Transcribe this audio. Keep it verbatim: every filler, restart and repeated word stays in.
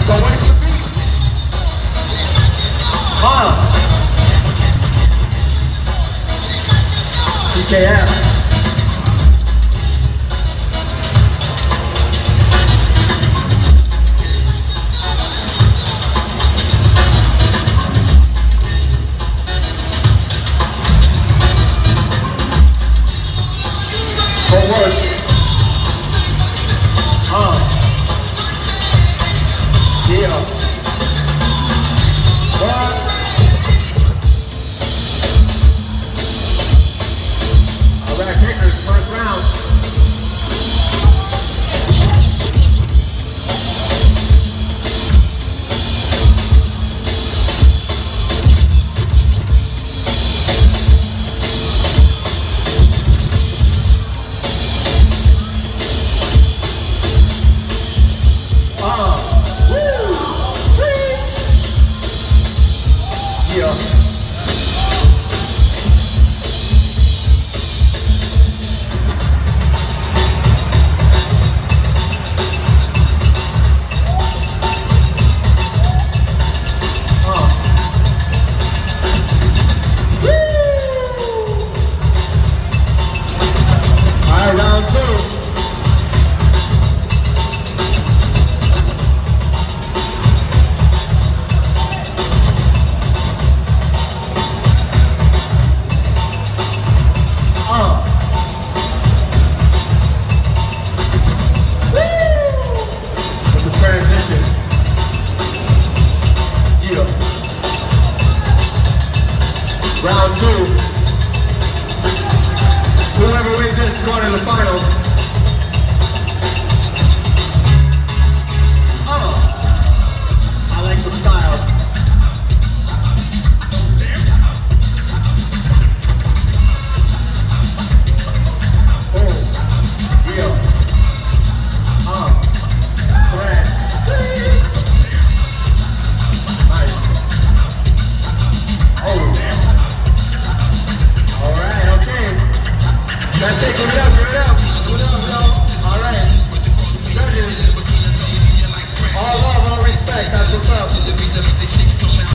Don't waste the beat. Uh. T K F. Go work. Uh. Yeah. What? All right, kickers, first round. Round two. Whoever wins this is going to the finals. Oh, I like the style. Oh, yeah. Uh, Fred. Nice. Oh, that's it, give it up, give it up. Give it up, y'all. All right. Judges. All love, all respect. That's what's up.